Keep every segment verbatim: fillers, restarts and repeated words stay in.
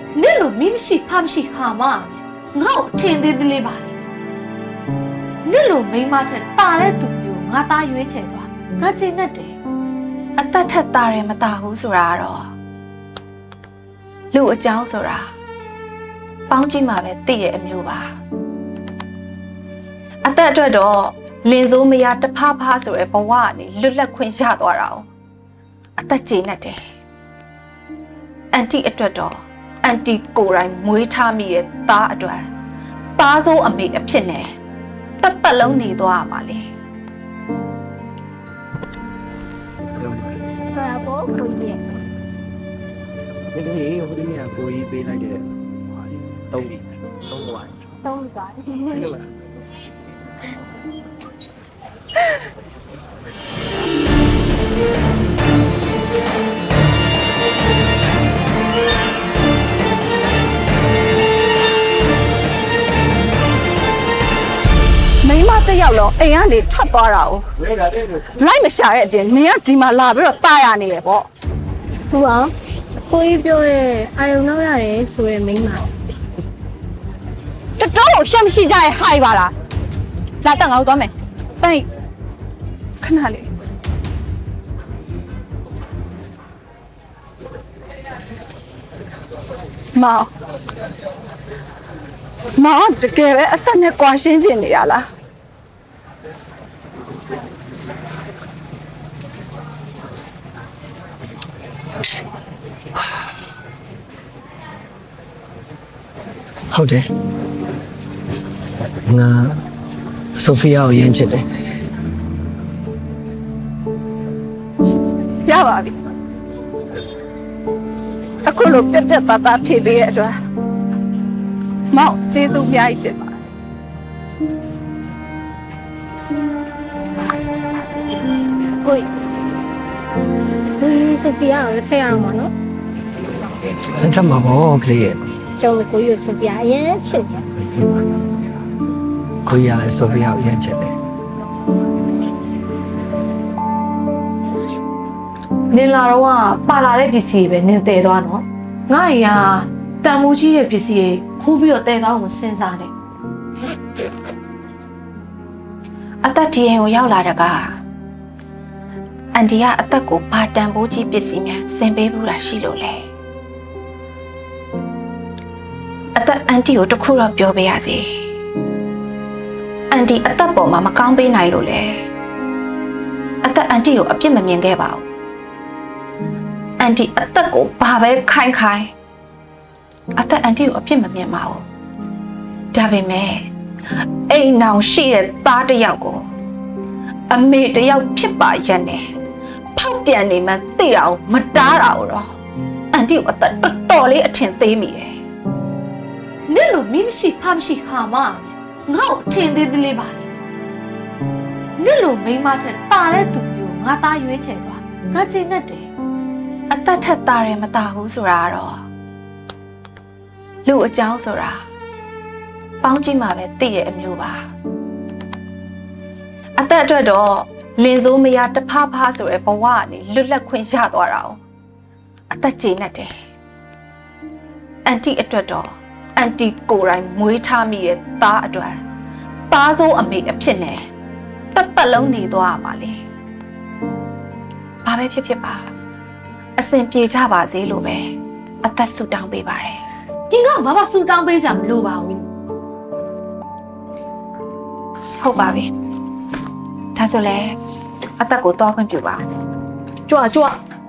那路明是怕是蛤蟆，我天天的哩吧哩。那路没嘛的大来都有，我打月钱多，我真那的。 啊，打他打人嘛打胡说啥咯？如果讲说啥，帮助嘛呗，对也没有吧？啊，打这着，连做没呀，这怕怕说的不话呢，路来困下多少？啊，打真那的。安迪一这着，安迪果然没差米的打着，打做阿妹一片呢，打打龙你多阿嘛嘞。 说了不可以。 那个也有的呀，可以背那个，东东莞。 东莞。 那个。 没嘛这要了，哎呀你出多少？来没下来的，你要起码拉不了大呀你不？ 对啊，可以表的，哎呦那样的说的明嘛。 这找我什么时间害怕啦？来等我多没？等，看哪里？妈，妈，这个等你关心起你了。 好的，我索菲亚演起的。 ရပါပြီအခုလိုပြက်ပြက်သားသားဖြည့်ပေးတဲ့အတွက်မောင်ကျေးဇူးအများကြီးတင်ပါတယ်ကိုကြီးဒီဆိုဖီယာကိုထည့်ရအောင်ပါနော်အဲ့ဒါမှဘောကလေးရဲ့ကျောင်းကိုကြီးဆိုဖီယာအရင်ချစ်တယ်ကိုကြီးကလည်းဆို菲ယာကို演起的。 နင်လာတော့ကပါလာတဲ့ပစ္စည်းပဲနင်တည်သွားနော်ငါ့အိမ်ကတန်မိုးကြီးတဲ့ပစ္စည်းခိုးပြီးတော့တည်သွားအောင်စဉ်းစားတယ်အသက်ဒီရင်ကိုရောက်လာတကအန်တီကအသက်ကိုဘာတန်ဖိုးကြီးပစ္စည်းများဆင်ပေးဘူးလားရှိလို့လေအသက်အန်တီကိုတခုတော့ပြောပေးရစီအန်တီအသက်ပေါ်မှာမကောင်းပေးနိုင်လို့လေအသက်အန်တီကိုအပြစ်မမြင်ခဲ့ပါဘူးအန်တီအသက်ကိုဘာပဲခိုင်းခိုင်းအသက်အန်တီကိုအပြစ်မမြင်ပါဘူးဒါပေမဲ့အိမ်နောင်ရှိတဲ့သားတစ်ယောက်ကိုအမေတစ်ယောက်ဖြစ်ပါရဲ့နဲ့ဖောက်ပြန်နေမှသိတာကိုမတားတာတော့အန်တီကိုအသက်တော်တော်လေးအထင်သေးမိတယ်နင်လိုမင်းမရှိဖမရှိဟာမငါ့ကိုထင်သေးသေးလေးပါလေနင်လိုမိန်းမထက်တာတဲ့သူမျိုးငါသားရွေးချယ်သွားငါချိန်နဲ့တယ်အသက်ထက်သားတယ်မသားဘူးဆိုတာတော့လူအကြောင်းဆိုတာပေါင်းကြည့်မှပဲသိရဲ့အမျိုးပါအသက်အတွက်တော့လင်စိုးမရတဖားဖားဆိုရဲဘဝကနေလွတ်လပ်ခွင့်ရသွားတာ哦အသက်ကျေနပ်တယ်အန်တီအတွက်တော့အန်တီကိုယ်တိုင်မွေးထားမိတဲ့သားအတွက်သားစိုးအမေအဖြစ်နဲ့တက်တက်လုံးနေသွားရမှာလေဘာပဲဖြစ်ဖြစ်ပါအစဉ်ပြေကြပါစေလို့ပဲအသက်ဆုတောင်းပေးပါတယ်။ဒီကဘာမှဆူတောင်းပေးစရာမလိုပါဘူး။ဟုတ်ပါပြီ။ဒါဆိုလဲအသက်ကိုတောခွင့်ပြုပါ။ကြွကြွ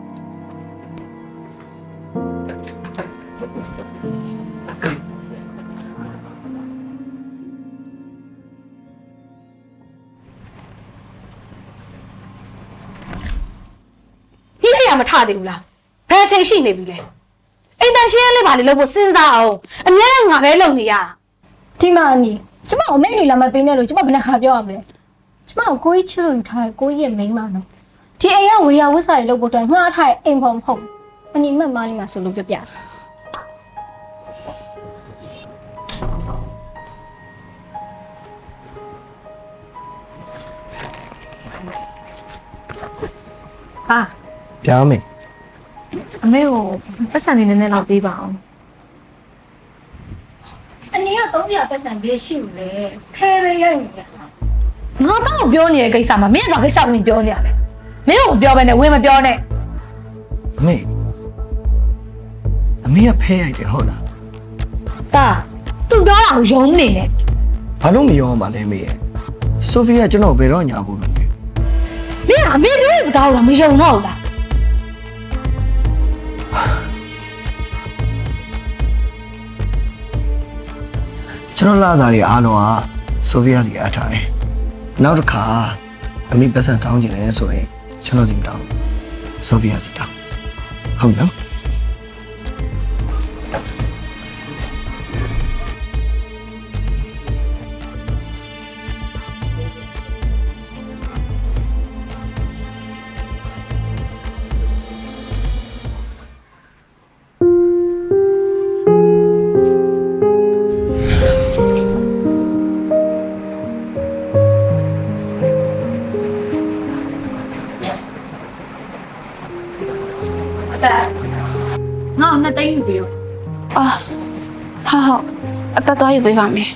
ဒီအရာမထသေးဘူးလား။ဘယ်ချိန်ရှိနေပြီလဲ။အိမ်တန်ရှင်းလေးပါလေလို့စဉ်းစားအောင်အများနဲ့ငါပဲလုံနေရတာဒီမှာအနီကျမအမိတ်တွေလာမပေးနဲ့လို့ကျမဘယ်နှခါပြောရမလဲကျမကိုကြီးချစ်လို့ယူထားကိုကြီးရဲ့မိန်းမနော်ဒီအိမ်ကဝေယဝစ်စာရေးလုပ်ဖို့အတွက်ငှားထားတဲ့အိမ်ဖော်မဟုတ်အနီမက်မားလေးမှာဆိုလို့ပြပြပါပြောင်းမေအမေကိုပတ်စံနေနေတော့ပေးပါအောင်အနေကသုံးပြပတ်စံဘေးရှိဘူးလေခဲရရိုက်နေရငါတော့ပြောနေတဲ့ကိစ္စမှာမင်းကဘာကိစ္စဝင်ပြောနေရလဲမင်းကမပြောဘဲနဲ့ဝင်မပြောနဲ့အမေအမေကဖဲရိုက်တယ်ဟုတ်လားတာသူပြောတာကိုယုံနေနဲ့ဘာလို့မယုံအောင်ပါလဲမေဆိုဖီကကျွန်တော်ဘယ်တော့ညာဘူးလဲမင်းကအမေပြောတဲ့စကားကိုတော့မယုံတော့ဘူးလားကျွန်တော်လာစားတွေအားလုံးကဆိုဖီယာစီအထားတယ်နောက်တစ်ခါအမေပတ်စံတောင်းချင်တယ်ဆိုရင်ကျွန်တော်စီတောင်းဆိုဖီယာစီတောင်းဟုတ်နော်ငါ့နှစ်သိန်းယူပေးရောအာဟာဟာအသက်သွားယူပေးပါမယ်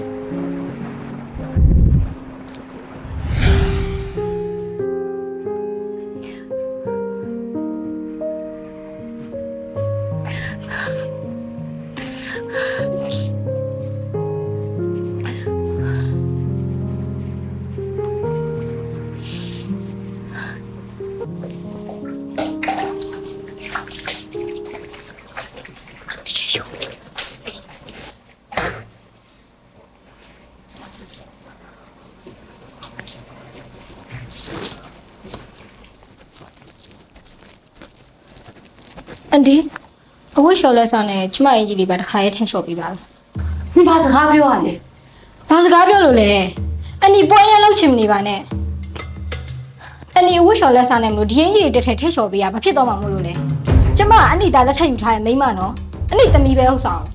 အန်ဒီအဝတ်လျှော်လက်ဆောင်နဲ့ကျမအင်ကြီးလေးပါတစ်ခါရဲထည့်လျှော်ပေးပါလားမင်းဘာစကားပြောရလဲဘာစကားပြောလို့လဲအန်ဒီပွဲရလောက်ချင်မနေပါနဲ့အန်ဒီအဝတ်လျှော်လက်ဆောင်နဲ့မလို့ဒီအင်ကြီးလေးတစ်ထည့်ထည့်လျှော်ပေးရဘာဖြစ်တော့မှမလို့လဲကျမကအန်ဒီသားလက်ထက်ယူထားတဲ့မိန်းမနော်အန်ဒီသမီးပဲဟုတ်ဆောင်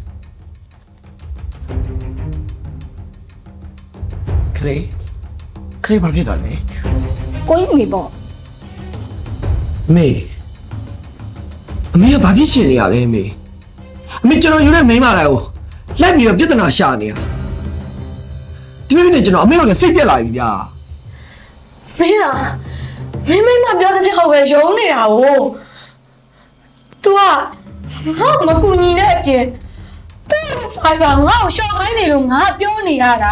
ခလေးခလေးဘာဖြစ်တာလဲကိုကြီးမေပေါ့မေအမေကဘာဖြစ်ချင်နေရလဲအမေအမေကျွန်တော်ယူတဲ့မိန်းမလိုက်ကိုလိုက်ပြီးတော့ပြဿနာရှာနေတာဒီနေ့နဲ့ကျွန်တော်အမေကလည်းစိတ်ပြက်လာပြီဗျာမင်းကမင်းမိန်းမပြောတဲ့ပြောက်ပဲယုံနေတာကို तू ကငါ့မကူညီတဲ့အပြင်သူ့ဆိုင်ကငါ့ကိုရှော့ခိုင်းနေလို့ငါပြောနေရတာ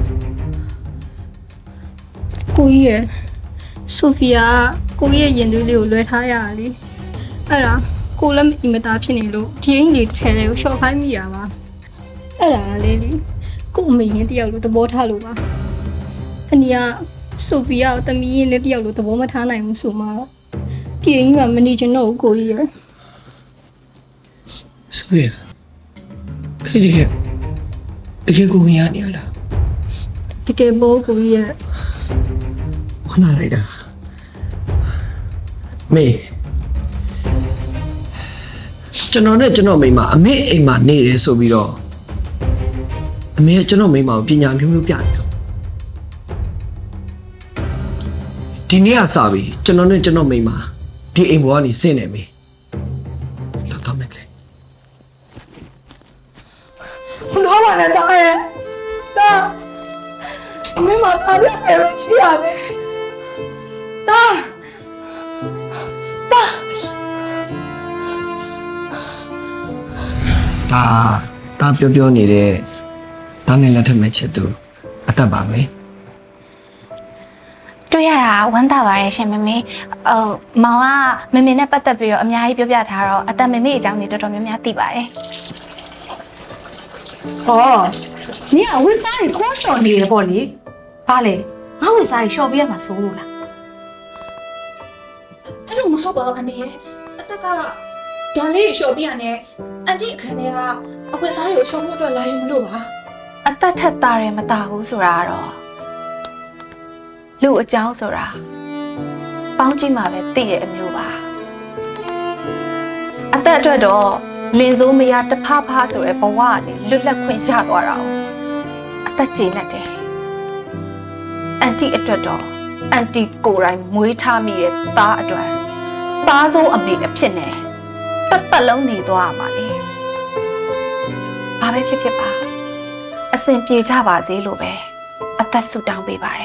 ကိုကြီးရဲ့ဆိုဖီယာကိုကြီးရဲ့ရင်သွေးလေးကိုလွှဲထားရတာလေအဲ့ဒါကိုလည်းအင်မတာဖြစ်နေလို့ဒီအင်ကြီးထဲလေးကိုရှော့ခိုင်းမိရပါအဲ့ဒါလေးလေကိုအမေရင်တယောက်လိုသဘောထားလို့ပါအနီကဆိုဖီယာကိုတမီးရင်လည်းတယောက်လိုသဘောမထားနိုင်ဘူးဆိုမှဒီအင်ကြီးကမနေချင်တော့ဘူးကိုကြီးရဲ့ဆိုဖီယာခေဒီကတကယ်ကိုဝင်ရနေလားတကယ်ဘောကိုကြီးရဲ့ဝမ်းသာလိုက်တာမေကျွန်တော်နဲ့ကျွန်တော်မိန်းမအမေအိမ်မှာနေတယ်ဆိုပြီးတော့အမေကကျွန်တော်မိန်းမကိုပညာမျိုးမျိုးပြတယ်ဒီနေ့ကစပြီးကျွန်တော်နဲ့ကျွန်တော်မိန်းမဒီအိမ်ပေါ်ကနေဆင်းနေမေလောက်တော့မယ်ကလေးဘလို့ပါလဲတာရဲ့တာမင်းမတားရပဲရှိရတယ်တာတာဒါဒါပြောပြောနေတဲ့ဒါနဲ့လက်ထက်မဲ့ချစ်သူအသက်ပါမယ်တွေ့ရတာဝမ်းသာပါတယ်ရှင်မမေဟိုမောင်ကမမေနဲ့ပတ်သက်ပြီးတော့အများကြီးပြောပြထားတော့အသက်မမေအကြောင်းတွေတော်တော်များများသိပါတယ်ဟောနင်ကဝစ်စားကိုခေါ်လျှော်နေရပေါ့လေဘာလဲငါဝစ်စားကိုလျှော်ပြရမှာစိုးလို့လားအဲ့လိုမဟုတ်ပါဘူးအန်ဒီရဲ့အသက်ကဒါလေးကိုလျှော်ပြရနဲ့အန်တီအခန်းထဲကအခွင့်စားတွေကိုလျှော်ဖို့အတွက်လာယူမလို့ပါအသက်ထက်သားတယ်မတာဘူးဆိုတာကတော့လူအကြောင်းဆိုတာပေါင်းကြည့်မှပဲသိတဲ့အမျိုးပါအသက်အတွက်တော့လင်စိုးမရတဖားဖားဆိုတဲ့ဘဝကနေလွတ်လပ်ခွင့်ရသွားတာ။အသက်ကျေနပ်တယ်။အန်တီအတွက်တော့အန်တီကိုယ်တိုင်မွေးထားမိတဲ့သားအတွက်သားစိုးအမေအဖြစ်နဲ့တတ်တလုံးနေသွားရပါလေ။ဘာပဲဖြစ်ဖြစ်ပါဆင်ပြေကြပါစေလို့ပဲအသက်ဆုတောင်းပေးပါတယ်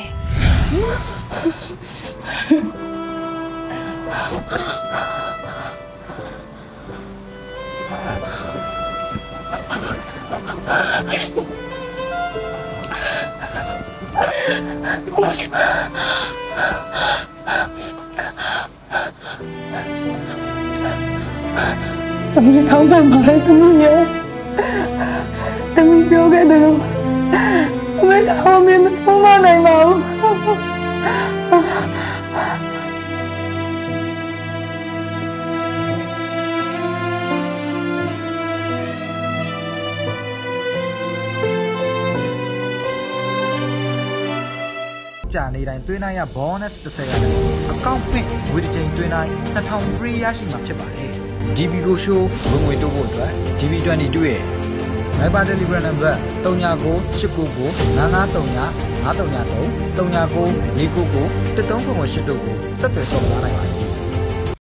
သမီးကောင်းတယ်ပါလေသမီးရဲ့သမီးပြောခဲ့တယ်လို့အမေကတော့မင်းမဆုံးမနိုင်ပါဘူးကြာနေတိုင်းသွင်းနိုင်ရ bonus တစ်ဆယ်ရာအကောင့်ဖွင့်ငွေတစ်ချိန်သွင်းတိုင်းtwo thousand ဖရီးရရှိမှာဖြစ်ပါတယ် ဒီ ဘီ ကို show ဝင်ငွေတိုးဖို့အတွက် ဒီ ဘီ twenty-two ရဲ့ Viber Telegram number three nine nine eight nine nine nine nine three five three three three nine nine four four eight three eight eightတို့ကိုဆက်သွယ်ဆောင်လာနိုင်ပါတယ်